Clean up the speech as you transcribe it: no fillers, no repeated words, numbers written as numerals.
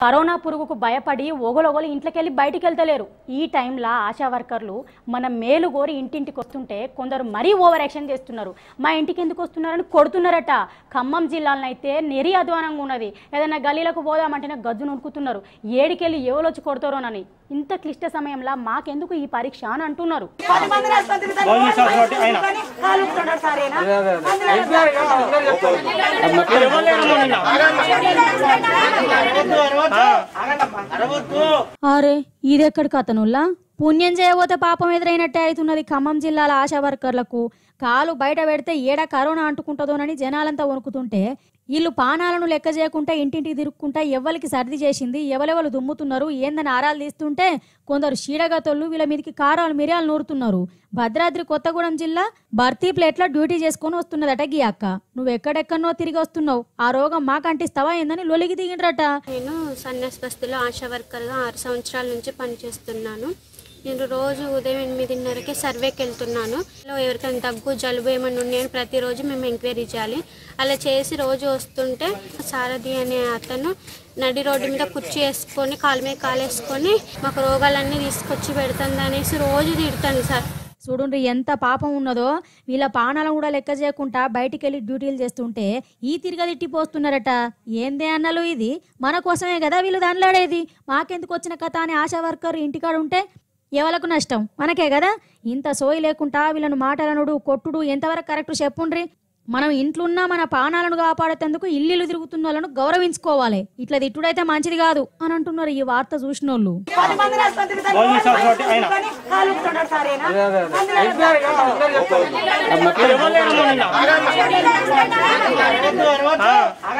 Corona పురుగుకు భయపడి ఒగలొగలు ఇంట్లోకెళ్ళి బయటికి వెళ్తలేరు. ఈ టైంలో ఆశా వర్కర్లు మన మేలు కోరి ఇంటింటికి వస్తుంటే కొందరు మరీ ఓవర్ యాక్షన్ చేస్తున్నారు. మా ఇంటికి ఎందుకు వస్తున్నారని కొడుతున్నారట. ఖమ్మం జిల్లాలో అయితే నెరి అధ్వానంగా ఉన్నది. ఏదైనా గలీలకు పోదామంటేనే గజ్జు నొరుకుతున్నారు. ఏడికెళ్ళి ఎవరొచ్చి కొడతారోనని. ఇంత క్లిష్ట సమయంలో మాకెందుకు ఈ పరీక్ష అని అంటున్నారు. అరే ఇదెక్కడి కథనుల్లా పుణ్యం చేయబోతే పాపం ఎదురైనట్టే అవుతున్నది. ఖమ్మం జిల్లాల ఆశా వర్కర్లకు కాలు బయట పెడితే ఏడ కరోనా అంటుకుంటుందోనని జనాలంతా వణుకుతుంటే వీళ్ళు పానాలను లెక్క చేయకుండా ఇంటింటికి తిరుక్కుంటా ఎవరికి సర్ది చేసింది, ఎవరెవరు దుమ్ముతున్నారు ఏందని ఆరాలు తీస్తుంటే కొందరు షీడగతోళ్ళు వీళ్ళ మీదకి కారాలు మిరియాలు నూరుతున్నారు. భద్రాద్రి కొత్తగూడెం జిల్లా భర్తీ ప్లేట్లో డ్యూటీ చేసుకొని వస్తున్నదట గీ అక్క. నువ్వు ఎక్కడెక్కడనో తిరిగి వస్తున్నావు, ఆ రోగం మాకంటిస్తావా ఏందని లొలిగి దిగిండ్రట. నేను సన్యాస్ బస్తీలో ఆశా వర్కర్గా 6 సంవత్సరాల నుంచి పనిచేస్తున్నాను. నేను రోజు ఉదయం 8:30కి సర్వేకి వెళ్తున్నాను. ఎవరికైనా దగ్గు జలుబు ఏమైనా ఉన్నాయని ప్రతిరోజు మేము ఎంక్వైరీ చేయాలి. అలా చేసి రోజు వస్తుంటే సారథి అనే అతను నడి రోడ్డు మీద కుర్చీ వేసుకొని కాలు మీద కాలేసుకొని మాకు రోగాలన్నీ తీసుకొచ్చి పెడుతుంది అనేసి రోజు తిడతాను సార్. చూడండి ఎంత పాపం ఉన్నదో. వీళ్ళ పానాలను కూడా లెక్క చేయకుండా బయటికి వెళ్ళి డ్యూటీలు చేస్తుంటే ఈ తిరగదిట్టిపోస్తున్నారట. ఏందే అన్నలు, ఇది మన కోసమే కదా వీళ్ళు దానిలాడేది. మాకెందుకు వచ్చిన కథ అని ఆశా వర్కర్ ఇంటికాడ ఉంటే ఎవలకు నష్టం, మనకే కదా. ఇంత సోయి లేకుండా వీళ్ళను మాటలనుడు కొట్టుడు ఎంతవరకు కరెక్ట్ చెప్పుండ్రి. మనం ఇంట్లున్నా మన పానాలను కాపాడేందుకు ఇల్లు తిరుగుతున్న వాళ్ళను గౌరవించుకోవాలి. ఇట్లా తిట్టుడైతే మంచిది కాదు అని అంటున్నారు ఈ వార్త చూసిన వాళ్ళు.